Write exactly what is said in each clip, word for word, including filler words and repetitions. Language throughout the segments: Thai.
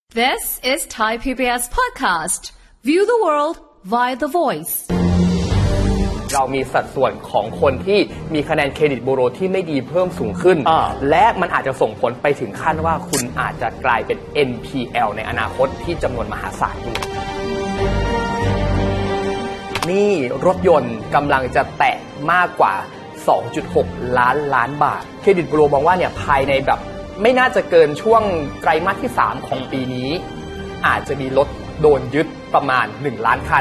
This is Thai พี บี เอส podcast. View the world via the voice. เรามีสัดส่วนของคนที่มีคะแนนเครดิตบูโรที่ไม่ดีเพิ่มสูงขึ้นและมันอาจจะส่งผลไปถึงขั้นว่าคุณอาจจะกลายเป็น เอ็น พี แอล ในอนาคตที่จำนวนมหาศาลอยู่นี่รถยนต์กำลังจะแตะมากกว่า สองจุดหก ล้านล้านบาทเครดิตบูโรมองว่าเนี่ยภายในแบบไม่น่าจะเกินช่วงไตรมาสที่สามของปีนี้อาจจะมีรถโดนยึดประมาณหนึ่งล้านคัน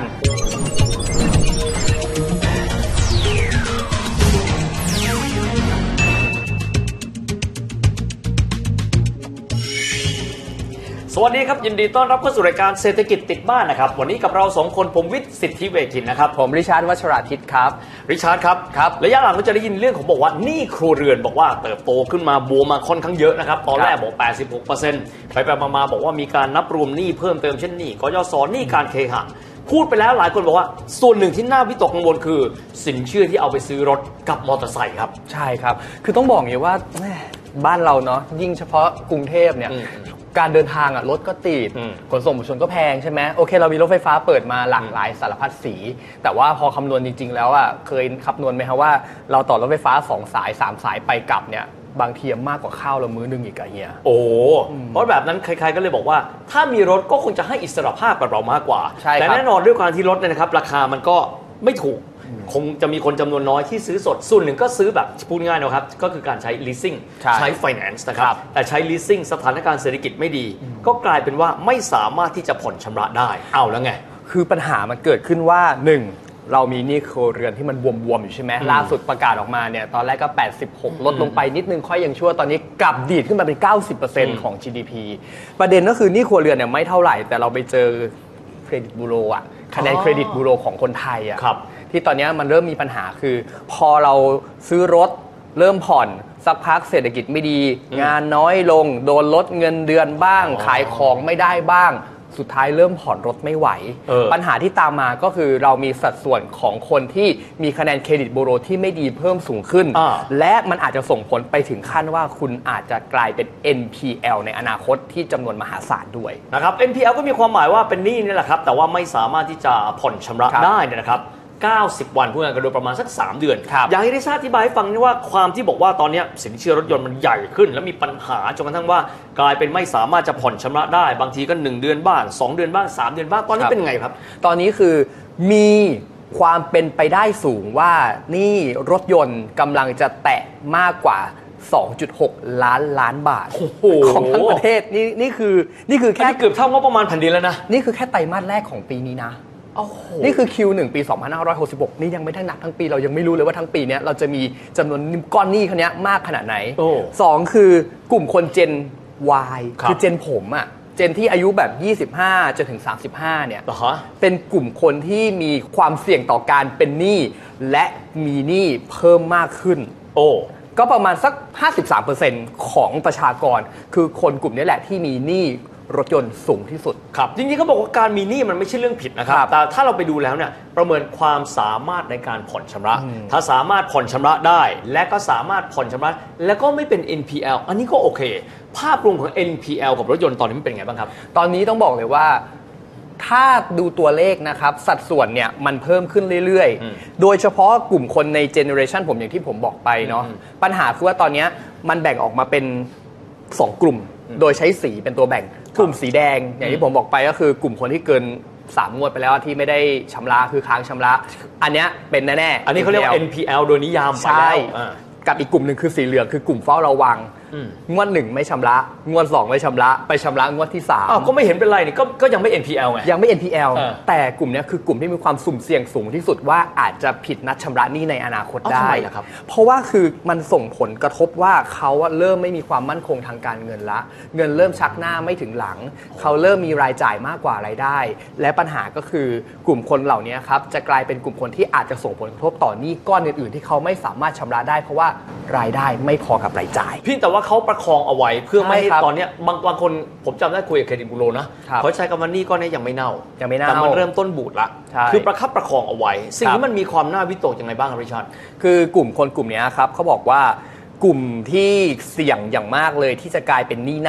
สวัสดีครับยินดีต้อนรับเข้าสู่รายการเศรษฐกิจติดบ้านนะครับวันนี้กับเราสองคนผมวิทย์สิทธิเวคินนะครับผมริชาร์ดวัชราทิตครับริชาร์ดครับครับระยะหลังเราจะได้ยินเรื่องของบอกว่าหนี้ครัวเรือนบอกว่าเติบโตขึ้นมาบวมมาค่อนข้างเยอะนะครับตอนแรกบอก แปดสิบหกเปอร์เซ็นต์ ไปไปมาๆบอกว่ามีการนับรวมหนี้เพิ่มเติมเช่นหนี้กยศหนี้การเคหะพูดไปแล้วหลายคนบอกว่าส่วนหนึ่งที่น่าวิตกกังวลคือสินเชื่อที่เอาไปซื้อรถกับมอเตอร์ไซค์ครับใช่ครับคือต้องบอกอย่างนี้ว่าบ้านเราเนาะยิ่งเฉพาะกรุงเทพเนี่ยการเดินทางอ่ะรถก็ติดขนส่งมวลชนก็แพงใช่ไหมโอเคเรามีรถไฟฟ้าเปิดมาหลากหลายสารพัดสีแต่ว่าพอคำนวณจริงๆแล้วอ่ะเคยคำนวณไหมครับว่าเราต่อรถไฟฟ้าสองสายสามสายไปกลับเนี่ยบางทีมากกว่าข้าวเรามื้อนึงอีกอะเฮียโอ้เพราะแบบนั้นใครๆก็เลยบอกว่าถ้ามีรถก็คงจะให้อิสรภาพกับเรามากกว่าแต่แน่นอนด้วยความที่รถเนี่ยนะครับราคามันก็ไม่ถูกคงจะมีคนจำนวนน้อยที่ซื้อสดส่วนหนึ่งก็ซื้อแบบพูดง่ายนะครับก็คือการใช้ leasing ใช้ finance นะครับแต่ใช้ leasing สถานการณ์เศรษฐกิจไม่ดีก็กลายเป็นว่าไม่สามารถที่จะผ่อนชำระได้เอาแล้วไงคือปัญหามันเกิดขึ้นว่าหนึ่งเรามีหนี้ครัวเรือนที่มันบวมๆอยู่ใช่ไหมล่าสุดประกาศออกมาเนี่ยตอนแรกก็แปดสิบหกลดลงไปนิดนึงค่อยยังชั่วตอนนี้กลับดีดขึ้นมาเป็น เก้าสิบเปอร์เซ็นต์ ของ จี ดี พี ประเด็นก็คือหนี้ครัวเรือนเนี่ยไม่เท่าไหร่แต่เราไปเจอเครดิตบูโรอ่ะคะแนนเครดิตบูโรของคนไทยอ่ะที่ตอนนี้มันเริ่มมีปัญหาคือพอเราซื้อรถเริ่มผ่อนสักพักเศรษฐกิจไม่ดีงานน้อยลงโดนลดเงินเดือนบ้างขายของไม่ได้บ้างสุดท้ายเริ่มผ่อนรถไม่ไหวปัญหาที่ตามมาก็คือเรามีสัดส่วนของคนที่มีคะแนนเครดิตบูโรที่ไม่ดีเพิ่มสูงขึ้นและมันอาจจะส่งผลไปถึงขั้นว่าคุณอาจจะกลายเป็น เอ็น พี แอล ในอนาคตที่จำนวนมหาศาลด้วยนะครับ เอ็น พี แอล ก็มีความหมายว่าเป็นหนี้นี่แหละครับแต่ว่าไม่สามารถที่จะผ่อนชำระได้นะครับเก้าสิบวันพูดง่ายๆโดยประมาณสักสามเดือนอยากให้ได้ทราบอธิบายให้ฟังนี่ว่าความที่บอกว่าตอนนี้สินเชื่อรถยนต์มันใหญ่ขึ้นและมีปัญหาจนกระทั่งว่ากลายเป็นไม่สามารถจะผ่อนชำระได้บางทีก็หนึ่งเดือนบ้างสองเดือนบ้างสามเดือนบ้างตอนนี้เป็นไงครับตอนนี้คือมีความเป็นไปได้สูงว่านี่รถยนต์กำลังจะแตะมากกว่า สองจุดหก ล้านล้านบาทของทั้งประเทศนี่นี่คือนี่คือแค่เกือบเท่างบประมาณแผ่นดินแล้วนะนี่คือแค่ไตรมาสแรกของปีนี้นะนี่คือ คิว หนึ่ง ปี สองพันห้าร้อยหกสิบหก นี่ยังไม่ได้นับทั้งปีเรายังไม่รู้เลยว่าทั้งปีนี้เราจะมีจำนวนก้อนหนี้คันนี้มากขนาดไหนสองคือกลุ่มคนเจน Y คือเจนผมอ่ะเจนที่อายุแบบยี่สิบห้าจนถึงสามสิบห้าเนี่ยเป็นกลุ่มคนที่มีความเสี่ยงต่อการเป็นหนี้และมีหนี้เพิ่มมากขึ้นโอ้ก็ประมาณสัก ห้าสิบสามเปอร์เซ็นต์ ของประชากรคือคนกลุ่มนี้แหละที่มีหนี้รถยนต์สูงที่สุดครับจริงๆเขาบอกว่าการมีหนี้มันไม่ใช่เรื่องผิดนะครับแต่ถ้าเราไปดูแล้วเนี่ยประเมินความสามารถในการผ่อนชำระถ้าสามารถผ่อนชำระได้และก็สามารถผ่อนชำระแล้วก็ไม่เป็น เอ็น พี แอล อันนี้ก็โอเคภาพรวมของ เอ็น พี แอล กับรถยนต์ตอนนี้มันเป็นไงบ้างครับตอนนี้ต้องบอกเลยว่าถ้าดูตัวเลขนะครับสัดส่วนเนี่ยมันเพิ่มขึ้นเรื่อยๆโดยเฉพาะกลุ่มคนในเจเนอเรชันผมอย่างที่ผมบอกไปเนาะปัญหาคือว่าตอนนี้มันแบ่งออกมาเป็นสองกลุ่มโดยใช้สีเป็นตัวแบ่งกลุ่มสีแดงอย่างที่ผมบอกไปก็คือกลุ่มคนที่เกินสามงวดไปแล้วที่ไม่ได้ชำระคือค้างชำระอันนี้เป็นแน่ๆอันนี้เขาเรียกว่า เอ็น พี แอล โดยนิยามไปแล้วกับอีกกลุ่มหนึ่งคือสีเหลืองคือกลุ่มเฝ้าระวังงวดหนึ่งไม่ชำระงวดสองไม่ชำระไปชำระงวดที่สามอ้าวก็ไม่เห็นเป็นไรนี่ก็ก็ยังไม่ เอ็น พี แอล ไงยังไม่ เอ็น พี แอล แต่กลุ่มนี้คือกลุ่มที่มีความสุ่มเสี่ยงสูงที่สุดว่าอาจจะผิดนัดชำระหนี้ในอนาคตได้เพราะว่าคือมันส่งผลกระทบว่าเขาเริ่มไม่มีความมั่นคงทางการเงินละเงินเริ่มชักหน้าไม่ถึงหลังเขาเริ่มมีรายจ่ายมากกว่ารายได้และปัญหาก็คือกลุ่มคนเหล่านี้ครับจะกลายเป็นกลุ่มคนที่อาจจะส่งผลกระทบต่อหนี้ก้อนอื่นๆที่เขาไม่สามารถชำระได้เพราะว่ารายได้ไม่พอกับรายจ่ายเพียงแต่ว่าเขาประคองเอาไว้เพื่อไม่ให้ตอนนี้บางบางคนผมจำได้คุยกับเครดิตบูโรนะเขาใช้คำว่านี่ก้อนนี้ยังไม่เน่ายังไม่เน่าแต่มันเริ่มต้นบูดละคือประคับประคองเอาไว้สิ่งที่มันมีความน่าวิตกยังไงบ้างครับริชาร์ดคือกลุ่มคนกลุ่มนี้ครับเขาบอกว่ากลุ่มที่เสี่ยงอย่างมากเลยที่จะกลายเป็นหนี้เน่า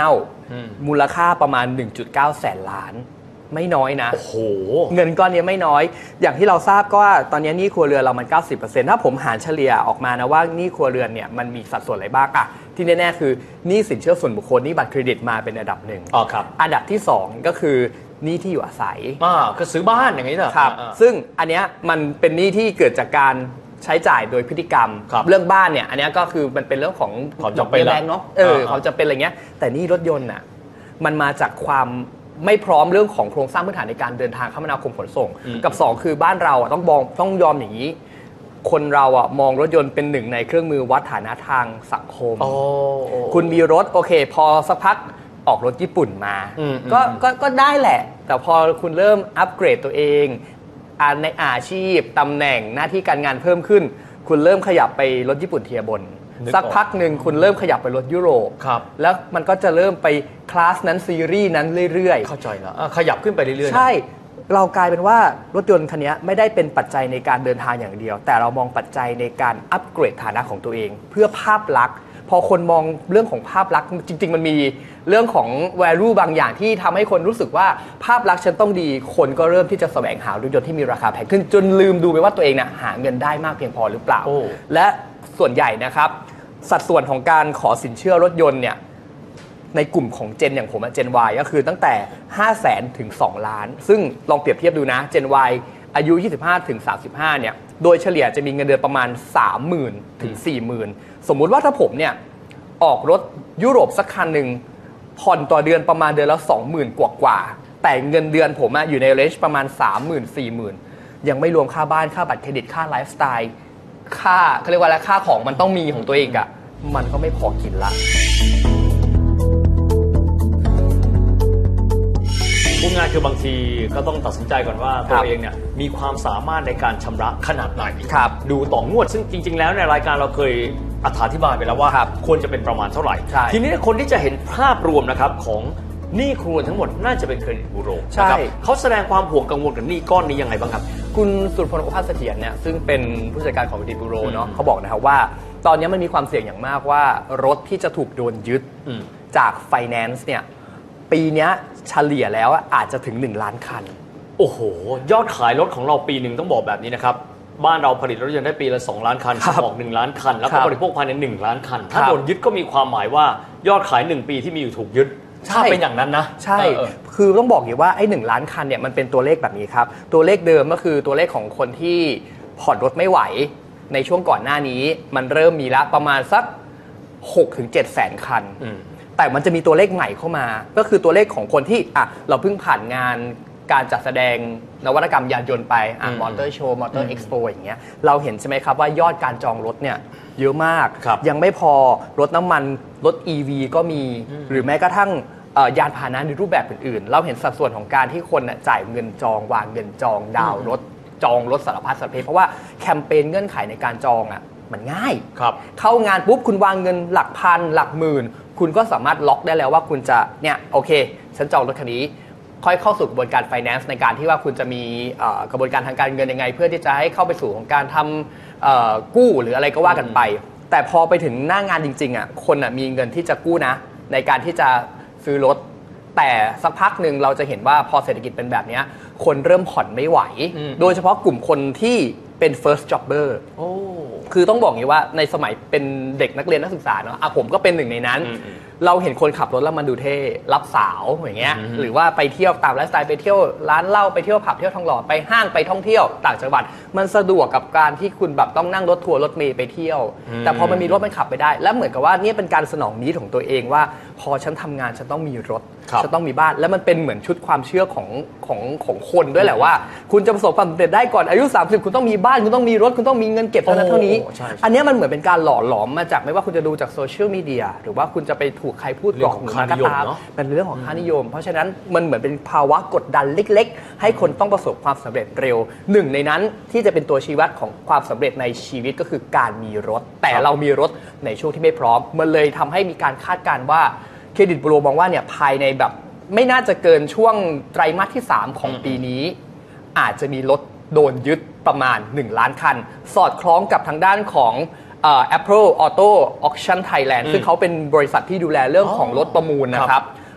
มูลค่าประมาณ หนึ่งจุดเก้า แสนล้านไม่น้อยนะโอ้โหเงินก้อนนี้ไม่น้อยอย่างที่เราทราบก็ว่าตอนนี้หนี้ครัวเรือนเรามัน เก้าสิบเปอร์เซ็นต์ ถ้าผมหารเฉลี่ยออกมานะว่าหนี้ครัวเรือนเนี่ยมันมีสัดส่วนอะไรบ้างอะที่แน่ๆคือหนี้สินเชื่อส่วนบุคคลหนี้บัตรเครดิตมาเป็นอันดับหนึ่งอ๋อครับอันดับที่สองก็คือหนี้ที่อยู่อาศัยอ่าก็ซื้อบ้านอย่างนี้เหรอครับซึ่งอันเนี้ยมันเป็นหนี้ที่เกิดจากการใช้จ่ายโดยพฤติกรรมเรื่องบ้านเนี่ยอันนี้ก็คือมันเป็นเรื่องของความจำเป็นแรงเนาะเออความจำเป็นอะไรเงี้ยแต่หนี้รถยนต์น่ะมันมาจากความไม่พร้อมเรื่องของโครงสร้างพื้นฐานในการเดินทางคมนาคมขนส่งกับสองคือบ้านเราอ่ะต้องมองต้องยอมอย่างนี้คนเราอ่ะมองรถยนต์เป็นหนึ่งในเครื่องมือวัดฐานะทางสังคมคุณมีรถโอเคพอสักพักออกรถญี่ปุ่นมาก็ก็ก็ได้แหละแต่พอคุณเริ่มอัปเกรดตัวเองในอาชีพตำแหน่งหน้าที่การงานเพิ่มขึ้นคุณเริ่มขยับไปรถญี่ปุ่นเทียร์บนสักพักหนึ่งคุณเริ่มขยับไปรถยุโรปแล้วมันก็จะเริ่มไปคลาสนั้นซีรีส์นั้นเรื่อยๆเข้าใจแล้วขยับขึ้นไปเรื่อยๆใช่เรากลายเป็นว่ารถยนต์คันนี้ไม่ได้เป็นปัจจัยในการเดินทางอย่างเดียวแต่เรามองปัจจัยในการอัปเกรดฐานะของตัวเองเพื่อภาพลักษณ์พอคนมองเรื่องของภาพลักษณ์จริงๆมันมีเรื่องของ value บางอย่างที่ทำให้คนรู้สึกว่าภาพลักษณ์ฉันต้องดีคนก็เริ่มที่จะแสวงหารถยนต์ที่มีราคาแพงขึ้นจนลืมดูไปว่าตัวเองน่ะหาเงินได้มากเพียงพอหรือเปล่าและส่วนใหญ่นะครับสัดส่วนของการขอสินเชื่อรถยนต์เนี่ยในกลุ่มของเจนอย่างผมเจน Y ก็คือตั้งแต่ ห้าแสน ถึง สอง ล้านซึ่งลองเปรียบเทียบดูนะเจน Y อายุ ยี่สิบห้า ถึง สามสิบห้าเนี่ยโดยเฉลี่ยจะมีเงินเดือนประมาณ สามหมื่น ถึง สี่หมื่น สมมุติว่าถ้าผมเนี่ยออกรถยุโรปสักคันหนึ่งผ่อนต่อเดือนประมาณเดือนละ สองหมื่น กว่ากว่าแต่เงินเดือนผมอยู่ในเรนจ์ประมาณ สามหมื่น สี่หมื่น ยังไม่รวมค่าบ้านค่าบัตรเครดิตค่าไลฟ์สไตล์ค่าเขาเรียกว่าอะไรค่าของมันต้องมีของตัวเองอะมันก็ไม่พอกินละพูดง่ายคือบางทีก็ต้องตัดสินใจก่อนว่าตัวเองเนี่ยมีความสามารถในการชำระขนาดไหนดูต่องวดซึ่งจริงๆแล้วในรายการเราเคยอธิบายไปแล้วว่าควรจะเป็นประมาณเท่าไหร่ทีนี้คนที่จะเห็นภาพรวมนะครับของหนี้ครัวทั้งหมดน่าจะเป็นเครดิตบูโรนะครับเขาแสดงความห่วงกังวลกับหนี้ก้อนนี้ยังไงบ้างครับคุณสุรพล โอภาสเสถียรเนี่ยซึ่งเป็นผู้จัดการของเครดิตบูโรเนาะเขาบอกนะครับว่าตอนนี้มันมีความเสี่ยงอย่างมากว่ารถที่จะถูกโดนยึดจากไฟแนนซ์เนี่ยปีนี้เฉลี่ยแล้วอาจจะถึงหนึ่งล้านคันโอ้โหยอดขายรถของเราปีหนึ่งต้องบอกแบบนี้นะครับบ้านเราผลิตรถยนต์ได้ปีละสองล้านคันส่งออกหนึ่งล้านคันแล้วก็บริโภคภายในหนึ่งล้านคันถ้าโดนยึดก็มีความหมายว่ายอดขายหนึ่งปีที่มีอยู่ถูกยึดถ้าเป็นอย่างนั้นนะใช่คือต้องบอกอยู่ว่าไอ้หนึ่งล้านคันเนี่ยมันเป็นตัวเลขแบบนี้ครับตัวเลขเดิมก็คือตัวเลขของคนที่ผ่อนรถไม่ไหวในช่วงก่อนหน้านี้มันเริ่มมีละประมาณสัก หกถึงเจ็ด แสนคันแต่มันจะมีตัวเลขใหม่เข้ามาก็คือตัวเลขของคนที่อ่ะเราเพิ่งผ่านงานการจัดแสดงนวัตกรรมยานยนต์ไปอ่ะมอเตอร์โชว์มอเตอร์เอ็กซ์โปอย่างเงี้ยเราเห็นใช่ไหมครับว่ายอดการจองรถเนี่ยเยอะมากยังไม่พอรถน้ำมันรถ อี วี ก็มีหรือแม้กระทั่งยานพาหนะในรูปแบบอื่นๆเราเห็นสัดส่วนของการที่คนจ่ายเงินจองวางเงินจองดาวรถจองรถสารพัดสารเพเพราะว่าแคมเปญเงื่อนไขในการจองอ่ะมันง่ายเข้างานปุ๊บคุณวางเงินหลักพันหลักหมื่นคุณก็สามารถล็อกได้แล้วว่าคุณจะเนี่ยโอเคฉันจองรถคันนี้ค่อยเข้าสู่กระบวนการ finance ในการที่ว่าคุณจะมีกระบวนการทางการเงินยังไงเพื่อที่จะให้เข้าไปสู่ของการทำกู้หรืออะไรก็ว่ากันไปแต่พอไปถึงหน้างานจริงๆอ่ะคนอ่ะมีเงินที่จะกู้นะในการที่จะซื้อรถแต่สักพักหนึ่งเราจะเห็นว่าพอเศรษฐกิจเป็นแบบนี้คนเริ่มผ่อนไม่ไหวโดยเฉพาะกลุ่มคนที่เป็น first jobber คือต้องบอกอย่างนี้ว่าในสมัยเป็นเด็กนักเรียนนักศึกษาเนาะผมก็เป็นหนึ่งในนั้นเราเห็นคนขับรถแล้วมันดูเท่รับสาวอย่างเงี้ยหรือว่าไปเที่ยวตามไลฟ์สไตล์ไปเที่ยวร้านเหล้าไปเที่ยวผับเที่ยวทองหล่อไปห้างไปท่องเที่ยวต่างจังหวัดมันสะดวกกับการที่คุณแบบต้องนั่งรถทัวร์รถเมล์ไปเที่ยวแต่พอมันมีรถมันขับไปได้และเหมือนกับว่านี่เป็นการสนองนิดของตัวเองว่าพอฉันทำงานฉันต้องมีรถจะต้องมีบ้านแล้วมันเป็นเหมือนชุดความเชื่อของของของคนด้วยแหละว่าคุณจะประสบความสำเร็จได้ก่อนอายุสามสิบคุณต้องมีบ้านคุณต้องมีรถคุณต้องมีเงินเก็บเท่านั้นเท่านี้อันนี้มันเหมือนเป็นการหล่อหลอมมาจากไม่ว่าคุณจะดูจากโซเชียลมีเดียหรือว่าคุณจะไปถูกใครพูดกล่อมมาก็ตามเป็นเรื่องของค่านิยมเพราะฉะนั้นมันเหมือนเป็นภาวะกดดันเล็กๆให้คนต้องประสบความสำเร็จเร็วหนึ่งในนั้นที่จะเป็นตัวชี้วัดของความสำเร็จในชีวิตก็คือการมีรถแต่เรามีรถในช่วงที่ไม่พร้อมมันเลยทำให้มีการคาดการณ์ว่าเครดิตบูโรมองว่าเนี่ยภายในแบบไม่น่าจะเกินช่วงไตรมาสที่สามของปีนี้อาจจะมีรถโดนยึดประมาณหนึ่งล้านคันสอดคล้องกับทางด้านของเอ่อ Apple Auto Auction Thailand ซึ่งเขาเป็นบริษัทที่ดูแลเรื่องของรถประมูลนะครับ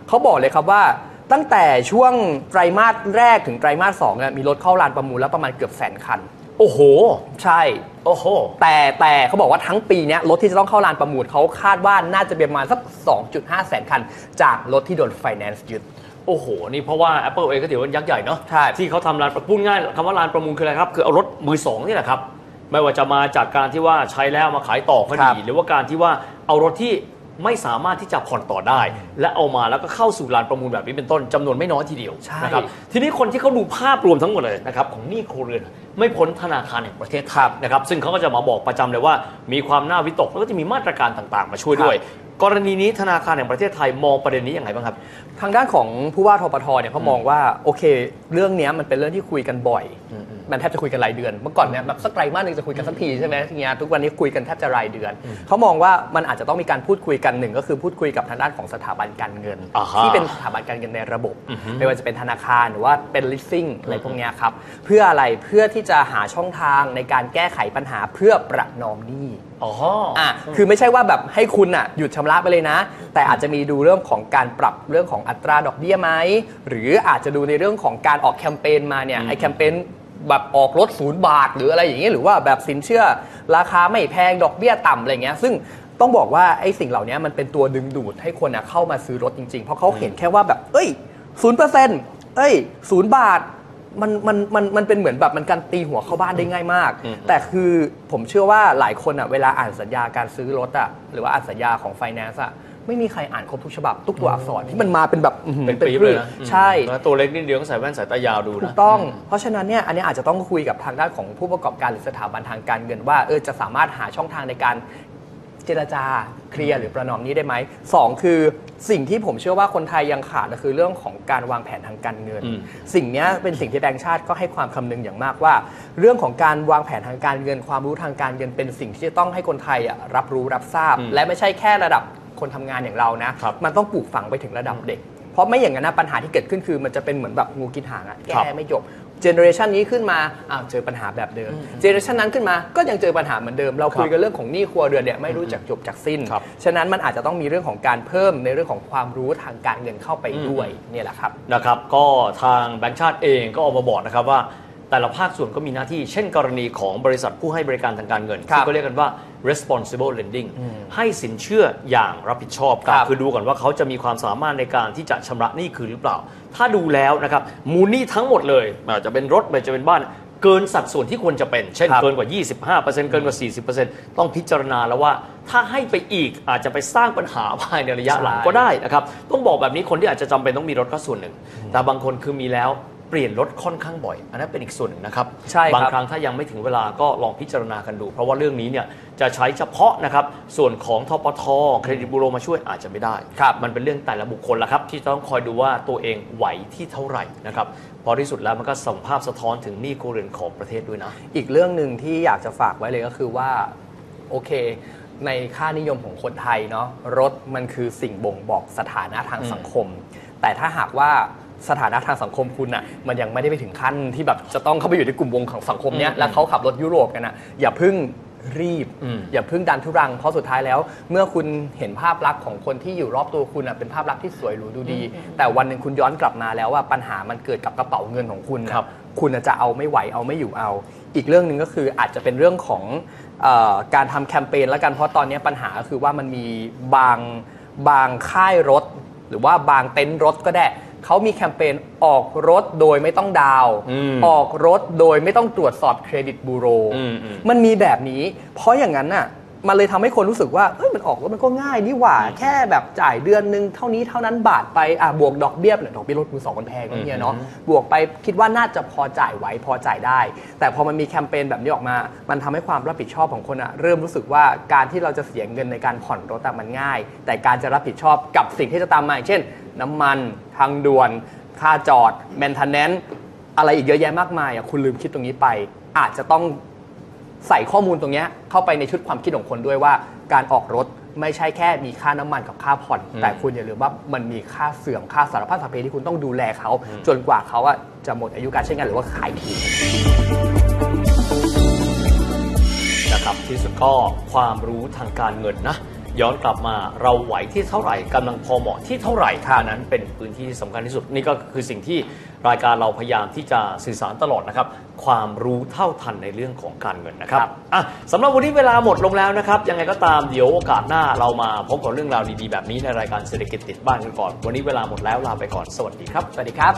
เขาบอกเลยครับว่าตั้งแต่ช่วงไตรมาสแรกถึงไตรมาสสองเนี่ยมีรถเข้าลานประมูลแล้วประมาณเกือบแสนคันโอ้โหใช่โอ้โหแต่แต่เขาบอกว่าทั้งปีนี้รถที่จะต้องเข้าลานประมูลเขาคาดว่าน่าจะเป็นประมาณสัก สองจุดห้า แสนคันจากรถที่โดนไฟแนนซ์ยึดโอ้โหนี่เพราะว่า Apple เองก็ถือว่ายักษ์ใหญ่เนาะใช่ที่เขาทำลานประมูลง่ายคำว่าลานประมูลคืออะไรครับคือเอารถมือสองนี่แหละครับไม่ว่าจะมาจากการที่ว่าใช้แล้วมาขายต่อก็ดีหรือว่าการที่ว่าเอารถที่ไม่สามารถที่จะผ่อนต่อได้และเอามาแล้วก็เข้าสู่ลานประมูลแบบนี้เป็นต้นจำนวนไม่น้อยทีเดียวนะครับทีนี้คนที่เขาดูภาพรวมทั้งหมดเลยนะครับของหนี้ครัวเรือนไม่พ้นธนาคารแห่งประเทศไทยนะครับซึ่งเขาก็จะมาบอกประจำเลยว่ามีความน่าวิตกแล้วก็จะมีมาตรการต่างๆมาช่วยด้วยกรณีนี้ธนาคารแห่งประเทศไทยมองประเด็นนี้อย่างไรบ้างครับทางด้านของผู้ว่าธปทเนี่ยเขามองว่าโอเคเรื่องนี้มันเป็นเรื่องที่คุยกันบ่อยมันแทบจะคุยกันรายเดือนเมื่อก่อนเนี่ยแบบสักไตรมาสนึงจะคุยกันสักทีใช่ไหมทีนี้ทุกวันนี้คุยกันแทบจะรายเดือนเขามองว่ามันอาจจะต้องมีการพูดคุยกันหนึ่งก็คือพูดคุยกับทางด้านของสถาบันการเงินที่เป็นสถาบันการเงินในระบบไม่ว่าจะเป็นธนาคารหรือว่าเป็น leasing อะไรพวกนี้ครับเพื่ออะไรเพื่อที่จะหาช่องทางในการแก้ไขปัญหาเพื่อประนอมหนี้อ๋ออ่ะคือไม่ใช่ว่าแบบให้คุณอ่ะหยุดชำระไปเลยนะแต่อาจจะมีดูเรื่องของการปรับเรื่องของอัตราดอกเบี้ยไหมหรืออาจจะดูในเรื่องของการออกแคมเปญมาเนี่ยไอแคมเปญแบบออกรถศูนย์บาทหรืออะไรอย่างเงี้ยหรือว่าแบบสินเชื่อราคาไม่แพงดอกเบี้ยต่ำอะไรเงี้ยซึ่งต้องบอกว่าไอ้สิ่งเหล่านี้มันเป็นตัวดึงดูดให้คนอ่ะเข้ามาซื้อรถจริงๆเพราะเขาเห็นแค่ว่าแบบเอ้ย ศูนย์เปอร์เซ็นต์ เอ้ยศูนย์บาทมันมันมันมันเป็นเหมือนแบบมันการตีหัวเข้าบ้านได้ง่ายมากแต่คือผมเชื่อว่าหลายคนอ่ะเวลาอ่านสัญญาการซื้อรถอ่ะหรือว่าอ่านสัญญาของไฟแนนซ์อ่ะไม่มีใครอ่านครบทุกฉบับทุกตัวอักษรที่มันมาเป็นแบบเป็นปีเลยนะใช่ตัวเล็กนิดเดียวก็ใส่แว่นสายตายาวดูนะถูกต้องเพราะฉะนั้นเนี่ยอันนี้อาจจะต้องคุยกับทางด้านของผู้ประกอบการหรือสถาบันทางการเงินว่าเออจะสามารถหาช่องทางในการเจรจาเคลียร์หรือประนอมนี้ได้ไหมสองคือสิ่งที่ผมเชื่อว่าคนไทยยังขาดก็คือเรื่องของการวางแผนทางการเงินสิ่งนี้เป็นสิ่งที่แบงก์ชาติก็ให้ความคำนึงอย่างมากว่าเรื่องของการวางแผนทางการเงินความรู้ทางการเงินเป็นสิ่งที่ต้องให้คนไทยรับรู้รับทราบและไม่ใช่แค่ระดับคนทำงานอย่างเรานะมันต้องปลูกฝังไปถึงระดับเด็กเพราะไม่อย่างนั้นนะปัญหาที่เกิดขึ้นคือมันจะเป็นเหมือนแบบงูกินหางอะแก้ไม่จบเจเนอเรชันนี้ขึ้นมาอ้าวเจอปัญหาแบบเดิมเจเนอเรชันนั้นขึ้นมาก็ยังเจอปัญหาเหมือนเดิมเราคุยกันเรื่องของหนี้ครัวเรือนเนี่ยไม่รู้จักจบจากสิ้นฉะนั้นมันอาจจะต้องมีเรื่องของการเพิ่มในเรื่องของความรู้ทางการเงินเข้าไปด้วยเนี่ยแหละครับนะครับก็ทางแบงก์ชาติเองก็ออกมาบอกนะครับว่าแต่ละภาคส่วนก็มีหน้าที่เช่นกรณีของบริษัทผู้ให้บริการทางการเงินที่ก็เรียกกันว่า responsible lending ให้สินเชื่ออย่างรับผิดชอบกันคือดูก่อนว่าเขาจะมีความสามารถในการที่จะชำระหนี้คืนหรือเปล่าถ้าดูแล้วนะครับมูลหนี้ทั้งหมดเลยไม่ว่าจะเป็นรถไม่ว่าจะเป็นบ้านเกินสัดส่วนที่ควรจะเป็นเช่นเกินกว่า ยี่สิบห้าเปอร์เซ็นต์ เกินกว่า สี่สิบเปอร์เซ็นต์ ต้องพิจารณาแล้วว่าถ้าให้ไปอีกอาจจะไปสร้างปัญหาภายในระยะหลังก็ได้นะครับต้องบอกแบบนี้คนที่อาจจะจำเป็นต้องมีรถก็ส่วนหนึ่งแต่บางคนคือมีแล้วเปลี่ยนรถค่อนข้างบ่อยอันนั้นเป็นอีกส่วนหนึ่งนะครับบางครั้งถ้ายังไม่ถึงเวลาก็ลองพิจารณากันดูเพราะว่าเรื่องนี้เนี่ยจะใช้เฉพาะนะครับส่วนของธปท.เครดิตบูโรมาช่วยอาจจะไม่ได้มันเป็นเรื่องแต่ละบุคคลละครับที่ต้องคอยดูว่าตัวเองไหวที่เท่าไหร่นะครับพอที่สุดแล้วมันก็ส่งภาพสะท้อนถึงหนี้ครัวเรือนของประเทศด้วยนะอีกเรื่องนึงที่อยากจะฝากไว้เลยก็คือว่าโอเคในค่านิยมของคนไทยเนาะรถมันคือสิ่งบ่งบอกสถานะทางสังคมแต่ถ้าหากว่าสถานะทางสังคมคุณอ่ะมันยังไม่ได้ไปถึงขั้นที่แบบจะต้องเข้าไปอยู่ในกลุ่มวงของสังคมเนี้ยแล้วเขาขับรถยุโรปกันอ่ะอย่าเพิ่งรีบอย่าเพิ่งดันทุรังเพราะสุดท้ายแล้วเมื่อคุณเห็นภาพลักษณ์ของคนที่อยู่รอบตัวคุณอ่ะเป็นภาพลักษณ์ที่สวยหรูดูดีแต่วันนึงคุณย้อนกลับมาแล้วว่าปัญหามันเกิดกับกระเป๋าเงินของคุณคุณจะเอาไม่ไหวเอาไม่อยู่เอาอีกเรื่องนึงก็คืออาจจะเป็นเรื่องของเอ่อการทำแคมเปญแล้วกันเพราะตอนนี้ปัญหาก็คือว่ามันมีบางบางค่ายรถหรือว่าบางเต็นท์รถก็ได้เขามีแคมเปญออกรถโดยไม่ต้องดาวออกรถโดยไม่ต้องตรวจสอบเครดิตบูโรมันมีแบบนี้เพราะอย่างนั้นน่ะมันเลยทำให้คนรู้สึกว่าเอ้ยมันออกรถมันก็ง่ายนี่หว่าแค่แบบจ่ายเดือนนึงเท่านี้เท่านั้นบาทไปอ่ะบวกดอกเบี้ยเนี่ยดอกเบี้ยรถมือสองมันแพงก็เนี่ยเนาะบวกไปคิดว่าน่าจะพอจ่ายไหวพอจ่ายได้แต่พอมันมีแคมเปญแบบนี้ออกมามันทำให้ความรับผิดชอบของคนอ่ะเริ่มรู้สึกว่าการที่เราจะเสียเงินในการผ่อนรถมันง่ายแต่การจะรับผิดชอบกับสิ่งที่จะตามมาเช่นน้ำมันทางด่วนค่าจอด maintenance อะไรอีกเยอะแยะมากมายอ่ะคุณลืมคิดตรงนี้ไปอาจจะต้องใส่ข้อมูลตรงนี้เข้าไปในชุดความคิดของคนด้วยว่าการออกรถไม่ใช่แค่มีค่าน้ำมันกับค่าผ่อนแต่คุณอย่าลืมว่ามันมีค่าเสื่อมค่าสารพัดสารเพที่คุณต้องดูแลเขาจนกว่าเขาอ่ะจะหมดอายุการใช้งานหรือว่าขายทิ้งนะครับที่สุดก็ความรู้ทางการเงินนะย้อนกลับมาเราไหวที่เท่าไหร่กำลังพอเหมาะที่เท่าไหร่อันนั้นเป็นพื้นที่ที่สำคัญที่สุดนี่ก็คือสิ่งที่รายการเราพยายามที่จะสื่อสารตลอดนะครับความรู้เท่าทันในเรื่องของการเงินนะครับอ่ะสำหรับวันนี้เวลาหมดลงแล้วนะครับยังไงก็ตามเดี๋ยวโอกาสหน้าเรามาพบกับเรื่องราวดีๆแบบนี้ในรายการเศรษฐกิจติดบ้านกันก่อนวันนี้เวลาหมดแล้วลาไปก่อนสวัสดีครับสวัสดีครับ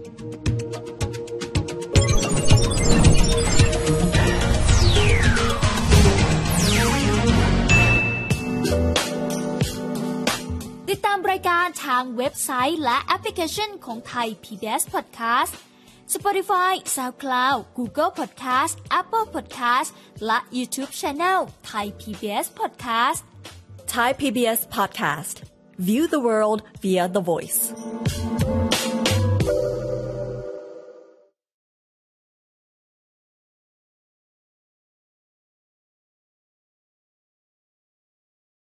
ติดตามรายการทางเว็บไซต์และแอปพลิเคชันของไทย พี บี เอส Podcast Spotify, SoundCloud, Google Podcast, Apple Podcast และ YouTube Channel Thai พี บี เอส Podcast Thai พี บี เอส Podcast View the world via the voice